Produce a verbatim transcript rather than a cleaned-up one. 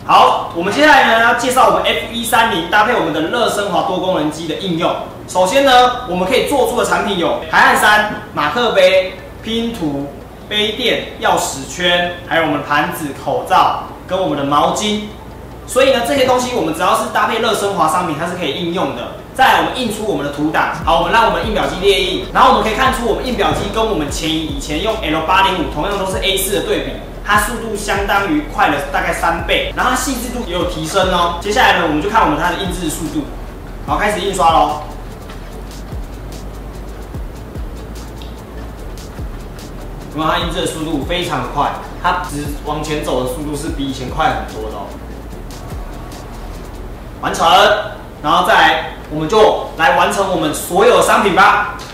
好，我们接下来呢要介绍我们 F 一三零搭配我们的乐升华多功能机的应用。首先呢，我们可以做出的产品有海岸衫、马克杯、拼图、杯垫、钥匙圈，还有我们的盘子、口罩跟我们的毛巾。所以呢，这些东西我们只要是搭配乐升华商品，它是可以应用的。再来，我们印出我们的图档。好，我们让我们印表机列印，然后我们可以看出我们印表机跟我们前以前用 L 八零五同样都是 A 四 的对比。它速度相当于快了大概三倍，然后它细致度也有提升哦。接下来呢，我们就看我们它的印制速度。好，开始印刷喽。因为它印制的速度非常的快，它直往前走的速度是比以前快很多的哦。完成，然后再来，我们就来完成我们所有的商品吧。